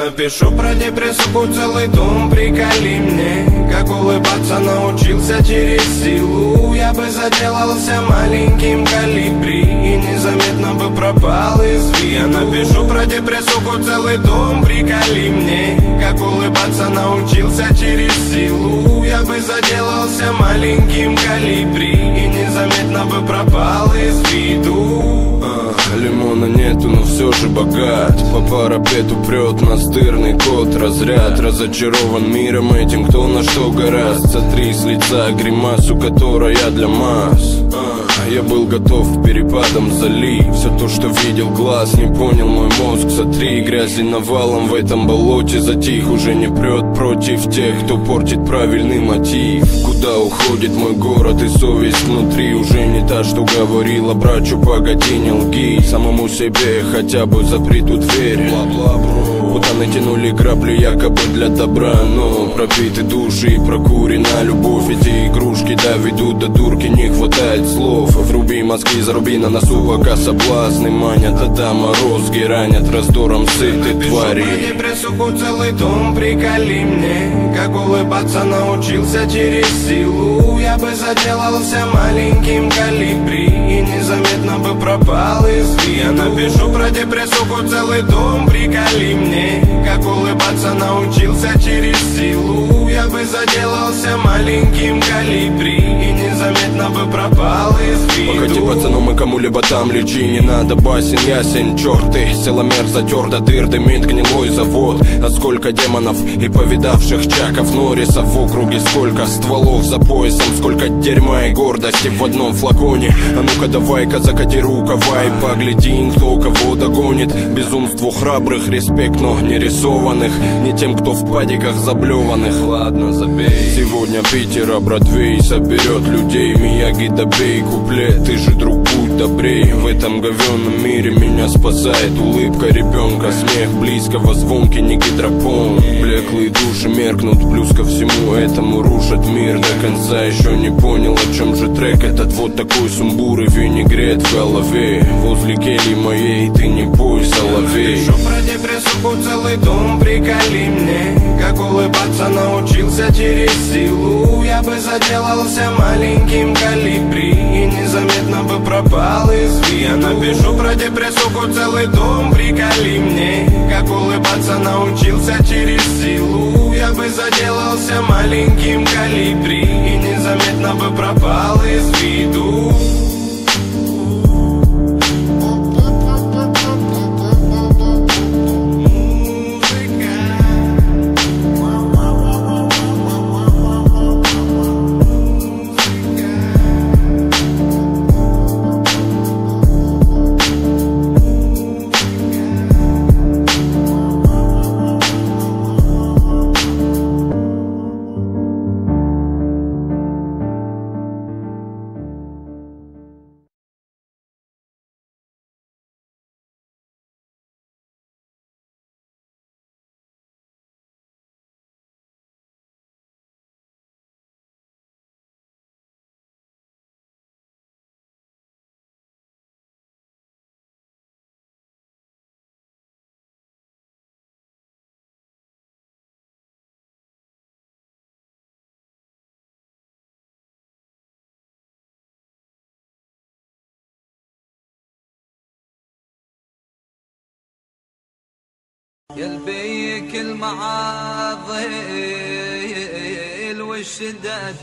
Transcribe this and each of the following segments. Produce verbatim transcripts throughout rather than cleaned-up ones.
напишу про депрессуху целый том, приколи мне. Как улыбаться научился через силу. Я бы заделался маленьким колибри и незаметно бы пропал из виду. Я напишу про депрессуху целый том, приколи мне. Как улыбаться научился через силу. Я бы заделался маленьким колибри и незаметно бы пропал из виду. а, Лимона нету, но все же богат. По парапету прет настырный кот. Разряд разочарован миром этим, кто на что гораст. Сотри с лица гримасу, которая для масс. а, Я был готов к перепадам залить. Все то, что видел глаз, не понял мой мозг. Сотри грязи навалом в этом болоте. Затих, уже не прет против тех, кто портит правильный мотив. Куда уходит мой город и совесть внутри? Уже не та, что говорила брачу, погоди, не лги. Самому себе хотя бы запри ту дверь. Путаны тянули грабли якобы для добра, но пропиты души и прокурена любовь. Эти игрушки доведут до дурки, не хватает слов. Вруби мозги, заруби на носу, пока соблазны манят. А да, морозги ранят раздором сытой твари. Напишу про депрессуху целый том, приколи мне. Как улыбаться научился через силу. Я бы заделался маленьким колибри и незаметно бы пропал из виду. Я напишу про депрессуху целый том, приколи мне. Как улыбаться научился через силу. Я бы заделался маленьким колибри и незаметно бы пропал из виду. Погоди, пацану, мы кому-либо там лечи. Не надо басен, ясен, черты. Силомер затер до дыр, дымит гнилой завод. А сколько демонов и повидавших чаков Норрисов в округе, сколько стволов за поясом, сколько дерьма и гордости в одном флаконе. А ну-ка давай-ка закати рукава и погляди, кто кого догонит. Безумству храбрых респект, но не рисованных, не тем, кто в падиках заблеванных. Ладно, забей. Сегодня Питера Бродвей соберет людей. Мияги, добей куплет, ты же, друг, будь добрей. В этом говенном мире меня спасает улыбка ребенка. Смех близкого, звонкий, не гидропон. Блеклые души меркнут, плюс ко всему этому рушат мир до конца. Еще не понял, о чем же трек этот. Вот такой сумбур и винегрет в голове. Возле кельи моей ты не бой, соловей. Напишу про депрессуху целый том, приколи мне. Как улыбаться научился через силу. Я бы заделался маленьким колибри и незаметно бы пропал из виду. Я напишу про депрессуху целый том, приколи мне. Как улыбаться научился через силу. Я бы заделался маленьким колибри и незаметно бы пропал из виду. يلبي كل معاضل والشدة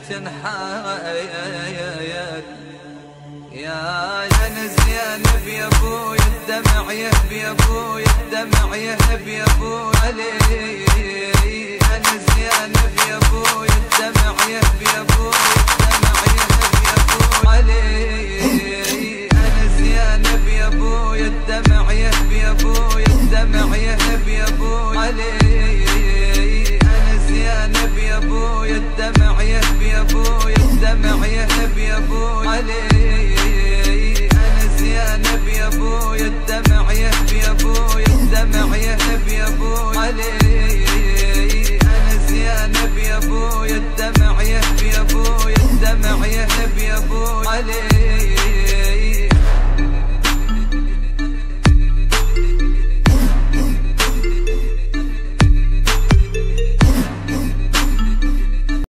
تنحايل يا انا زينب يا ابوي الدمع يهب يا ابوي الدمع يهب يا ابوي علي انا زينب يا ابوي الدمع يهب يا ابوي الدمع يهب يا ابوي علي انا زينب يا ابوي